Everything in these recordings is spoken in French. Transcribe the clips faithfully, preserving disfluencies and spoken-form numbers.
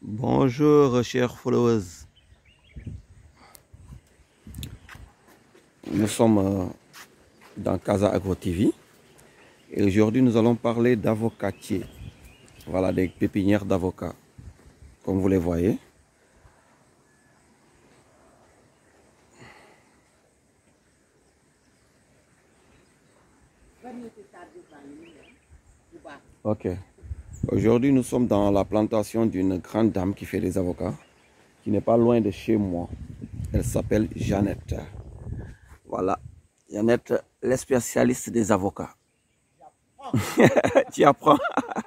Bonjour chers followers, nous sommes euh, dans Casa Agro T V et aujourd'hui nous allons parler d'avocatier, voilà des pépinières d'avocats comme vous les voyez. Ok, aujourd'hui nous sommes dans la plantation d'une grande dame qui fait des avocats, qui n'est pas loin de chez moi. Elle s'appelle Jeannette. Voilà, Jeannette, les spécialistes des avocats. Tu apprends.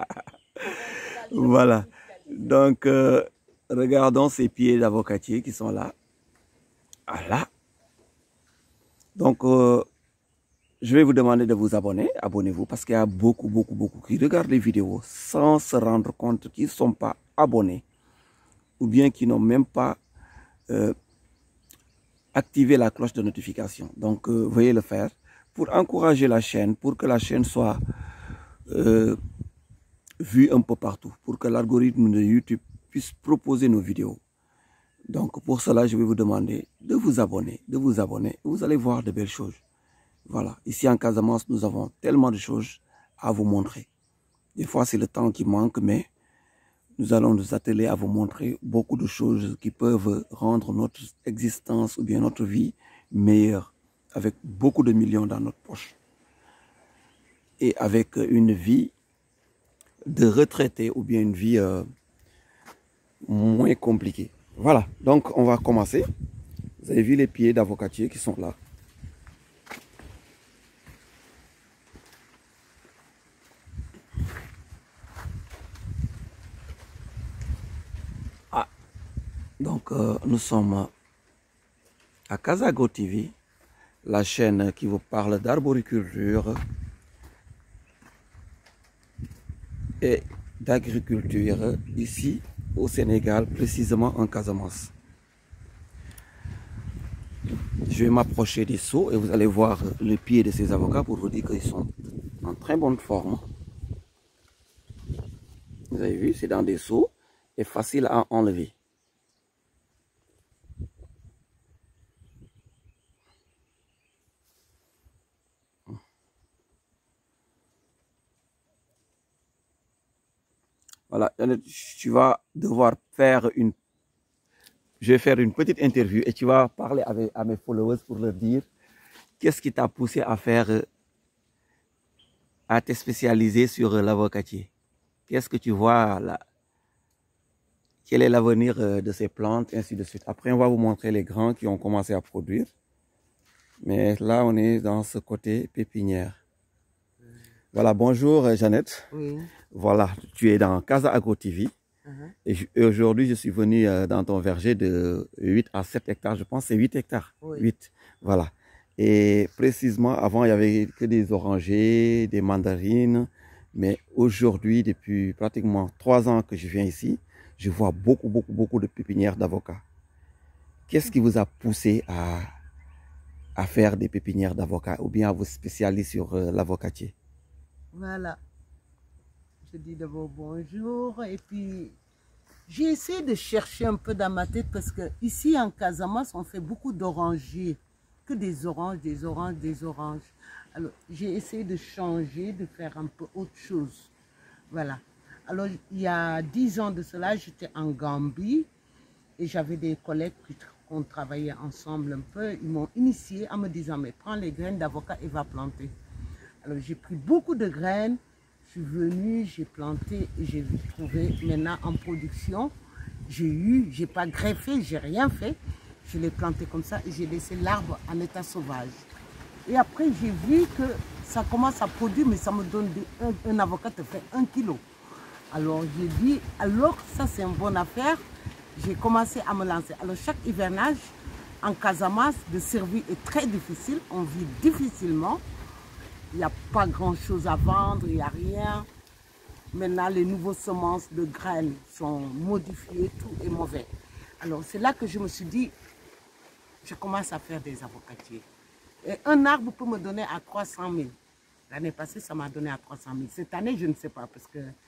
Voilà, donc euh, regardons ces pieds d'avocatier qui sont là. Voilà. Donc euh, je vais vous demander de vous abonner. Abonnez-vous parce qu'il y a beaucoup, beaucoup, beaucoup qui regardent les vidéos sans se rendre compte qu'ils ne sont pas abonnés ou bien qui n'ont même pas euh, activé la cloche de notification. Donc, euh, veuillez le faire pour encourager la chaîne, pour que la chaîne soit euh, vue un peu partout, pour que l'algorithme de YouTube puisse proposer nos vidéos. Donc, pour cela, je vais vous demander de vous abonner, de vous abonner. Vous allez voir de belles choses. Voilà, ici en Casamance, nous avons tellement de choses à vous montrer. Des fois, c'est le temps qui manque, mais nous allons nous atteler à vous montrer beaucoup de choses qui peuvent rendre notre existence ou bien notre vie meilleure, avec beaucoup de millions dans notre poche. Et avec une vie de retraité ou bien une vie euh, moins compliquée. Voilà, donc on va commencer. Vous avez vu les pieds d'avocatier qui sont là. Donc, euh, nous sommes à Casa Agro T V, la chaîne qui vous parle d'arboriculture et d'agriculture ici au Sénégal, précisément en Casamance. Je vais m'approcher des seaux et vous allez voir le pied de ces avocats pour vous dire qu'ils sont en très bonne forme. Vous avez vu, c'est dans des seaux et facile à enlever. Voilà, tu vas devoir faire une... Je vais faire une petite interview et tu vas parler avec, à mes followers pour leur dire qu'est-ce qui t'a poussé à faire, à te spécialiser sur l'avocatier. Qu'est-ce que tu vois là? Quel est l'avenir de ces plantes, ainsi de suite. Après, on va vous montrer les grands qui ont commencé à produire. Mais là, on est dans ce côté pépinière. Voilà, bonjour Jeannette. Oui. Voilà, tu es dans Casa Agro T V. Uh-huh. Et aujourd'hui, je suis venu dans ton verger de huit à sept hectares. Je pense que c'est huit hectares. Oui. huit, voilà. Et précisément, avant, il n'y avait que des orangers, des mandarines. Mais aujourd'hui, depuis pratiquement trois ans que je viens ici, je vois beaucoup, beaucoup, beaucoup de pépinières d'avocats. Qu'est-ce qui vous a poussé à, à faire des pépinières d'avocats ou bien à vous spécialiser sur euh, l'avocatier? Voilà. Je dis d'abord bonjour et puis j'ai essayé de chercher un peu dans ma tête parce que ici en Casamance, on fait beaucoup d'orangers, que des oranges, des oranges, des oranges. Alors j'ai essayé de changer, de faire un peu autre chose. Voilà. Alors il y a dix ans de cela, j'étais en Gambie et j'avais des collègues qui on travaillait ensemble un peu. Ils m'ont initié en me disant mais prends les graines d'avocat et va planter. Alors j'ai pris beaucoup de graines, je suis venue, j'ai planté et j'ai trouvé maintenant en production. J'ai eu, j'ai pas greffé, j'ai rien fait. Je l'ai planté comme ça et j'ai laissé l'arbre en état sauvage. Et après j'ai vu que ça commence à produire, mais ça me donne des, un, un avocat te fait un kilo. Alors j'ai dit, alors ça c'est une bonne affaire. J'ai commencé à me lancer. Alors chaque hivernage en Casamance, de survie est très difficile, on vit difficilement. Il n'y a pas grand-chose à vendre, il n'y a rien. Maintenant, les nouveaux semences de graines sont modifiées, tout est mauvais. Alors, c'est là que je me suis dit, je commence à faire des avocatiers. Et un arbre peut me donner à trois cent mille. L'année passée, ça m'a donné à trois cent mille. Cette année, je ne sais pas, parce que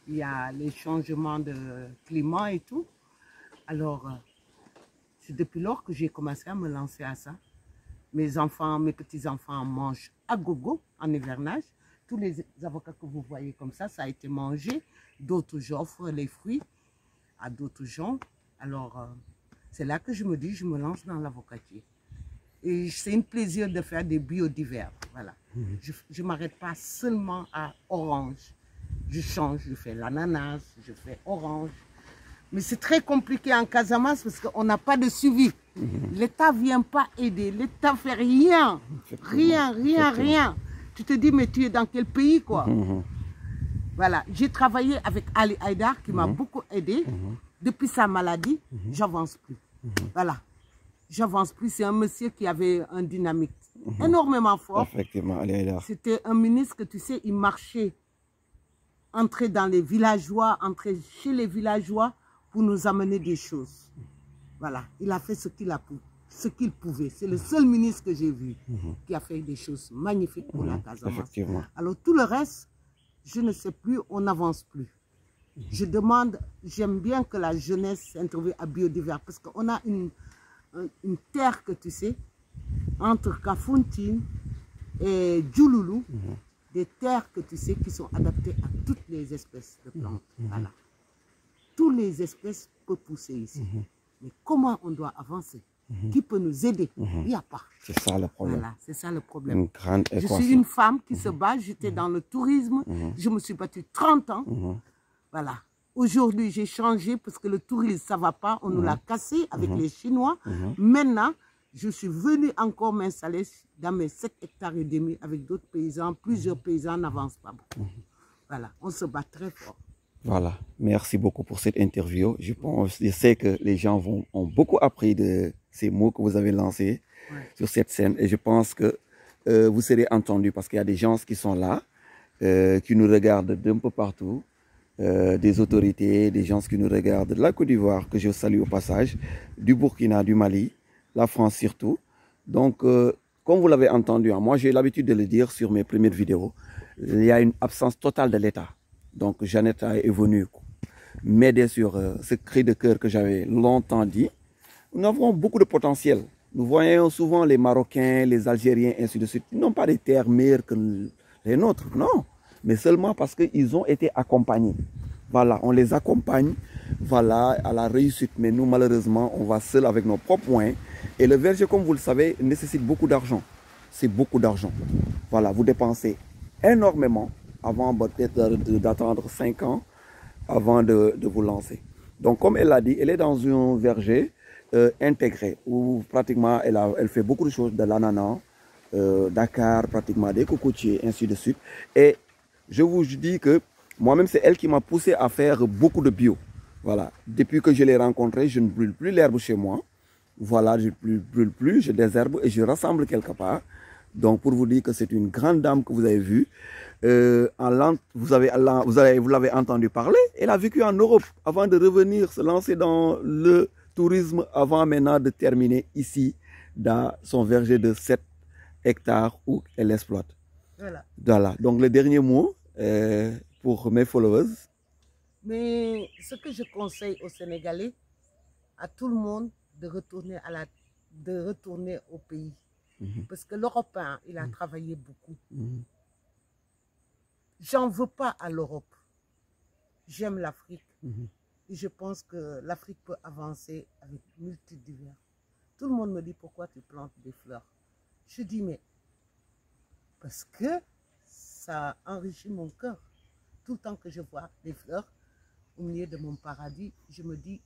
il y a les changements de climat et tout. Alors, euh, c'est depuis lors que j'ai commencé à me lancer à ça. Mes enfants, mes petits-enfants mangent à gogo en hivernage. Tous les avocats que vous voyez comme ça, ça a été mangé. D'autres, j'offre les fruits à d'autres gens. Alors, euh, c'est là que je me dis, je me lance dans l'avocatier. Et c'est un plaisir de faire des biodivers. Voilà. Mmh. Je ne m'arrête pas seulement à orange. Je change, je fais l'ananas, je fais orange. Mais c'est très compliqué en Casamance parce qu'on n'a pas de suivi. Mmh. L'État ne vient pas aider. L'État ne fait rien. Rien, rien, rien. Tu te dis, mais tu es dans quel pays, quoi? Mmh. Voilà. J'ai travaillé avec Ali Haïdar qui m'a mmh. beaucoup aidé. Mmh. Depuis sa maladie, mmh. j'avance plus. Mmh. Voilà. J'avance plus. C'est un monsieur qui avait un dynamique mmh. énormément fort. Effectivement, Ali Haïdar. C'était un ministre que, tu sais, il marchait, entrait dans les villageois, entrait chez les villageois pour nous amener des choses. Voilà. Il a fait ce qu'il a pu. Ce qu'il pouvait. C'est le seul ministre que j'ai vu mmh. qui a fait des choses magnifiques pour mmh. la Casamance. Alors tout le reste, je ne sais plus, on n'avance plus. Mmh. Je demande, j'aime bien que la jeunesse s'intervienne à Biodivers parce qu'on a une, une terre que tu sais, entre Kafountine et Djouloulou, mmh. des terres que tu sais qui sont adaptées à toutes les espèces de plantes. Mmh. Voilà. Toutes les espèces peuvent pousser ici. Mmh. Mais comment on doit avancer? Mmh. Qui peut nous aider? Mmh. Il n'y a pas. C'est ça le problème. Voilà, c'est ça le problème. Une grande je suis une femme qui mmh. se bat. J'étais mmh. dans le tourisme. Mmh. Je me suis battue trente ans. Mmh. Voilà. Aujourd'hui, j'ai changé parce que le tourisme, ça ne va pas. On mmh. nous l'a cassé avec mmh. les Chinois. Mmh. Maintenant, je suis venue encore m'installer dans mes sept hectares et demi avec d'autres paysans. Plusieurs mmh. paysans n'avancent pas beaucoup. Mmh. Voilà, on se bat très fort. Voilà, merci beaucoup pour cette interview. Je pense, je sais que les gens vont, ont beaucoup appris de ces mots que vous avez lancés ouais. sur cette scène et je pense que euh, vous serez entendus parce qu'il y a des gens qui sont là, euh, qui nous regardent d'un peu partout, euh, des autorités, des gens qui nous regardent de la Côte d'Ivoire, que je salue au passage, du Burkina, du Mali, la France surtout. Donc, euh, comme vous l'avez entendu, hein, moi j'ai l'habitude de le dire sur mes premières vidéos, il y a une absence totale de l'État. Donc, Jeannette est venue m'aider sur euh, ce cri de cœur que j'avais longtemps dit. Nous avons beaucoup de potentiel. Nous voyons souvent les Marocains, les Algériens, ainsi de suite. Ils n'ont pas des terres meilleures que les nôtres, non. Mais seulement parce qu'ils ont été accompagnés. Voilà, on les accompagne, voilà, à la réussite. Mais nous, malheureusement, on va seul avec nos propres moyens. Et le verger, comme vous le savez, nécessite beaucoup d'argent. C'est beaucoup d'argent. Voilà, vous dépensez énormément avant peut-être d'attendre cinq ans avant de, de vous lancer. Donc, comme elle l'a dit, elle est dans un verger euh, intégré où pratiquement elle, a, elle fait beaucoup de choses, de l'ananas, euh, Dakar, pratiquement des cocotiers, ainsi de suite. Et je vous dis que moi-même, c'est elle qui m'a poussé à faire beaucoup de bio. Voilà. Depuis que je l'ai rencontrée, je ne brûle plus l'herbe chez moi. Voilà, je ne brûle plus, je désherbe et je rassemble quelque part. Donc, pour vous dire que c'est une grande dame que vous avez vue, euh, en vous avez, vous avez, vous l'avez entendu parler, elle a vécu en Europe avant de revenir se lancer dans le tourisme, avant maintenant de terminer ici, dans son verger de sept hectares où elle exploite. Voilà. Voilà. Donc, le dernier mot euh, pour mes followers. Mais ce que je conseille aux Sénégalais, à tout le monde, de retourner, à la, de retourner au pays. Mm-hmm. Parce que l'Européen, il a mm-hmm. travaillé beaucoup. Mm-hmm. J'en veux pas à l'Europe. J'aime l'Afrique. Mm-hmm. Et je pense que l'Afrique peut avancer avec multidivers. Tout le monde me dit pourquoi tu plantes des fleurs. Je dis mais parce que ça enrichit mon cœur. Tout le temps que je vois des fleurs au milieu de mon paradis, je me dis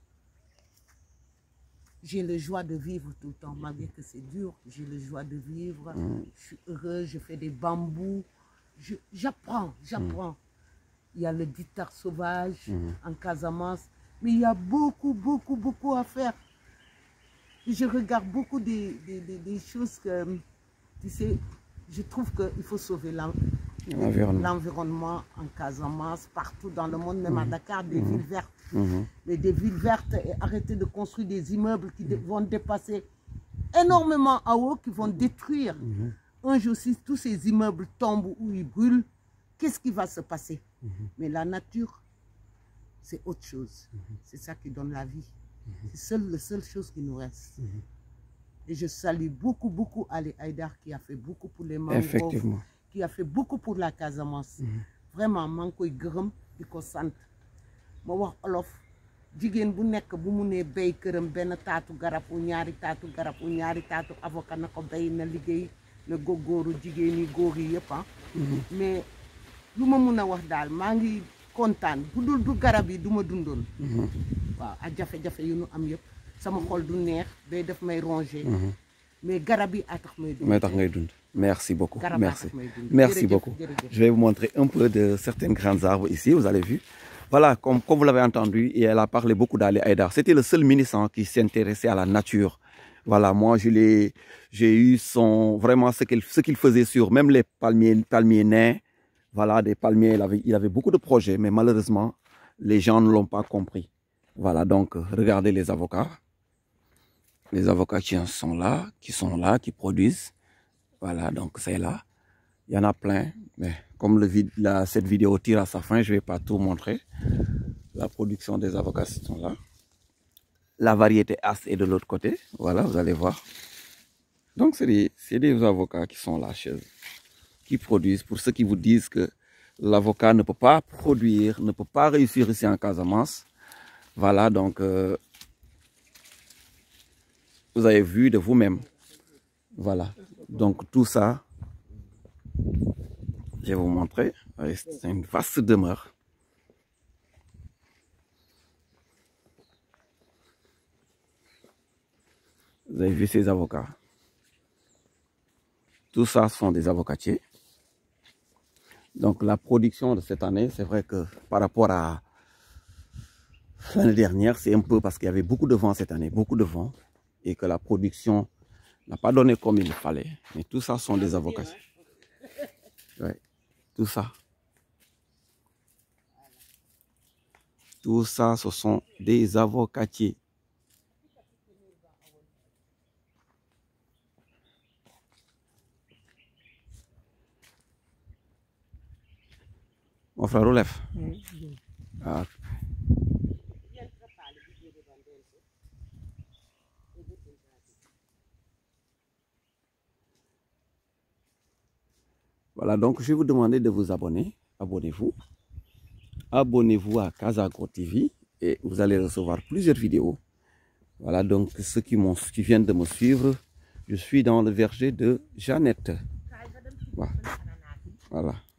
j'ai le joie de vivre tout le temps, malgré que c'est dur. J'ai le joie de vivre, mmh. je suis heureux, je fais des bambous. J'apprends, j'apprends. Mmh. Il y a le guitare sauvage mmh. en Casamance, mais il y a beaucoup, beaucoup, beaucoup à faire. Et je regarde beaucoup des, des, des, des choses que, tu sais, je trouve qu'il faut sauver l'environnement en Casamance, partout dans le monde, même mmh. à Dakar, des mmh. villes vertes. Mmh. Mais des villes vertes et arrêter de construire des immeubles qui vont dépasser énormément en haut, qui vont détruire. Mmh. Un jour, si tous ces immeubles tombent ou ils brûlent, qu'est-ce qui va se passer? Mm-hmm. Mais la nature, c'est autre chose. Mm-hmm. C'est ça qui donne la vie. Mm-hmm. C'est seul, la seule chose qui nous reste. Mm-hmm. Et je salue beaucoup, beaucoup Ali Haïdar qui a fait beaucoup pour les mangroves. Effectivement. Qui a fait beaucoup pour la Casamance. Mm-hmm. Vraiment, man koy gërëm di ko sant. Ma wax olof, jigéen bu nekk bu mu nee béy këram benn taatu garab ou ñaari taatu garab ou ñaari taatu avocat na ko béy na liggéey na góorgóoru jigéen yi góor yi yëpp ah. Mais lu ma mun a wax daal maa ngi kontaan bu dul du garab yi du ma dundoon. waaw ak jafe-jafe yu nu am yëpp sama xol du neex bay def may ronger. mais garab yi a tax may dund. may tax ngay dund. Merci beaucoup. Garab Merci. tax may dund. Merci Jërëjëf, beaucoup. jërëjëf. Je vais vous montrer un peu de certaines grandes arbres ici, vous avez vu. Voilà, comme, comme vous l'avez entendu, et elle a parlé beaucoup d'Ali Haïdar. C'était le seul ministre hein, qui s'intéressait à la nature. Voilà, moi, je l'ai, j'ai eu son, vraiment ce qu'il ce qu'il faisait sur même les palmiers, palmiers nains. Voilà, des palmiers, il avait, il avait beaucoup de projets, mais malheureusement, les gens ne l'ont pas compris. Voilà, donc, regardez les avocats. Les avocats qui sont là, qui sont là, qui produisent. Voilà, donc c'est là. Il y en a plein, mais comme le vid la, cette vidéo tire à sa fin, je ne vais pas tout montrer. La production des avocats sont là. La variété As est de l'autre côté. Voilà, vous allez voir. Donc, c'est des, des avocats qui sont là chez eux, qui produisent. Pour ceux qui vous disent que l'avocat ne peut pas produire, ne peut pas réussir ici en Casamance. Voilà, donc, euh, vous avez vu de vous-même. Voilà, donc tout ça, je vais vous montrer. C'est une vaste demeure. Vous avez vu ces avocats. Tout ça sont des avocatiers. Donc la production de cette année, c'est vrai que par rapport à l'année dernière, c'est un peu parce qu'il y avait beaucoup de vent cette année, beaucoup de vent, et que la production n'a pas donné comme il fallait. Mais tout ça sont des avocatiers. Ouais, tout ça. Tout ça, ce sont des avocatiers. Mon frère relève. Ah. Voilà, donc je vais vous demander de vous abonner. Abonnez-vous. Abonnez-vous à Casagro T V et vous allez recevoir plusieurs vidéos. Voilà, donc ceux qui, qui viennent de me suivre, je suis dans le verger de Jeannette. Voilà. Voilà.